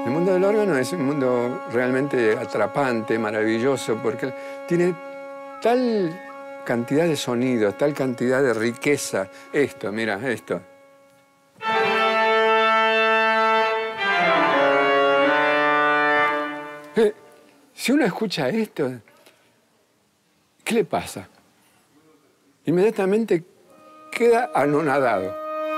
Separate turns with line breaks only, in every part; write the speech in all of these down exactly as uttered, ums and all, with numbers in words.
El mundo del órgano es un mundo realmente atrapante, maravilloso, porque tiene tal cantidad de sonidos, tal cantidad de riqueza. Esto, mira, esto. Eh, si uno escucha esto, ¿qué le pasa? Inmediatamente queda anonadado.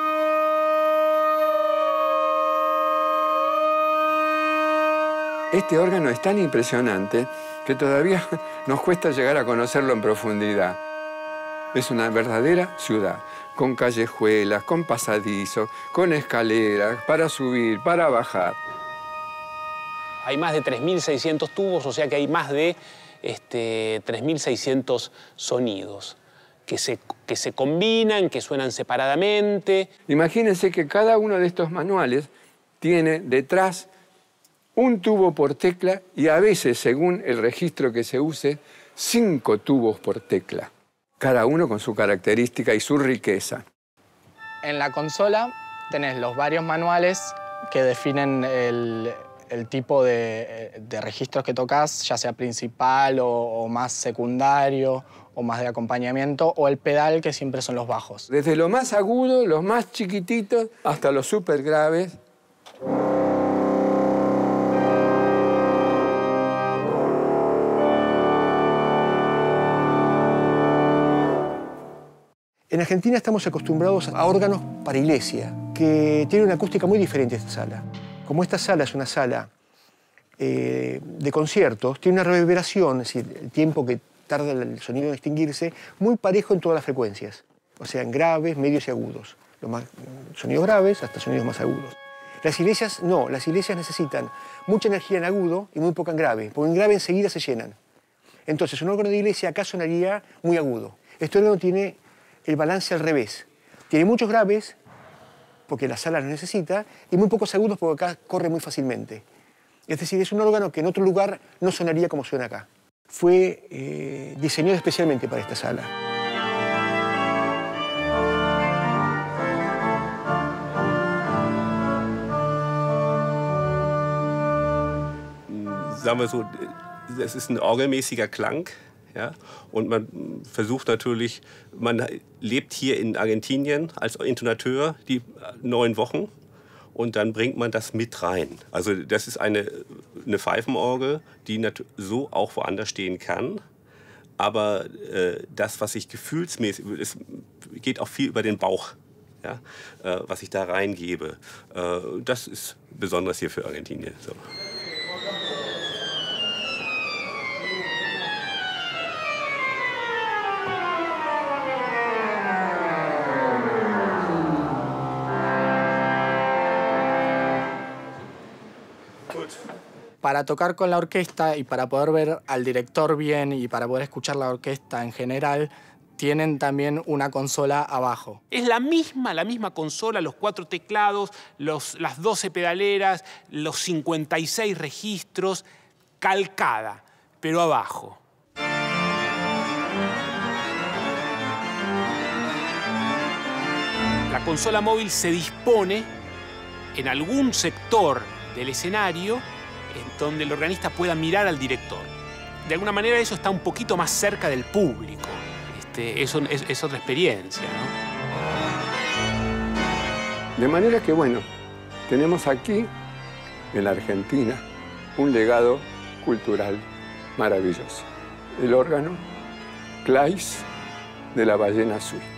Este órgano es tan impresionante que todavía nos cuesta llegar a conocerlo en profundidad. Es una verdadera ciudad, con callejuelas, con pasadizos, con escaleras, para subir, para bajar.
Hay más de tres mil seiscientos tubos, o sea que hay más de este, tres mil seiscientos sonidos que se, que se combinan, que suenan separadamente.
Imagínense que cada uno de estos manuales tiene detrás un tubo por tecla y a veces, según el registro que se use, cinco tubos por tecla. Cada uno con su característica y su riqueza.
En la consola tenés los varios manuales que definen el, el tipo de, de registros que tocas, ya sea principal o, o más secundario o más de acompañamiento, o el pedal, que siempre son los bajos.
Desde lo más agudo, los más chiquititos, hasta los súper graves.
En Argentina estamos acostumbrados a órganos para iglesia, que tienen una acústica muy diferente a esta sala. Como esta sala es una sala eh, de conciertos, tiene una reverberación, es decir, el tiempo que tarda el sonido en extinguirse, muy parejo en todas las frecuencias. O sea, en graves, medios y agudos. Los más, sonidos graves hasta sonidos más agudos. Las iglesias no, las iglesias necesitan mucha energía en agudo y muy poca en grave, porque en grave enseguida se llenan. Entonces, un órgano de iglesia acá sonaría muy agudo. Este órgano tiene el balance al revés. Tiene muchos graves, porque la sala los necesita, y muy pocos agudos, porque acá corre muy fácilmente. Es decir, es un órgano que en otro lugar no sonaría como suena acá. Fue eh, diseñado especialmente para esta sala.
Sagen wir so, das ist ein orgelmäßiger Klang. Ja, und man versucht natürlich, man lebt hier in Argentinien als Intonateur die neun Wochen und dann bringt man das mit rein. Also das ist eine, eine Pfeifenorgel, die so auch woanders stehen kann. Aber äh, das, was ich gefühlsmäßig, es geht auch viel über den Bauch, ja, äh, was ich da reingebe. Äh, das ist besonders hier für Argentinien. So.
Para tocar con la orquesta y para poder ver al director bien y para poder escuchar la orquesta en general, tienen también una consola abajo.
Es la misma, la misma consola, los cuatro teclados, los, las doce pedaleras, los cincuenta y seis registros, calcada, pero abajo. La consola móvil se dispone en algún sector del escenario en donde el organista pueda mirar al director. De alguna manera eso está un poquito más cerca del público. Este, eso es, es otra experiencia, ¿no?
De manera que, bueno, tenemos aquí, en la Argentina, un legado cultural maravilloso. El órgano Clais de la Ballena Azul.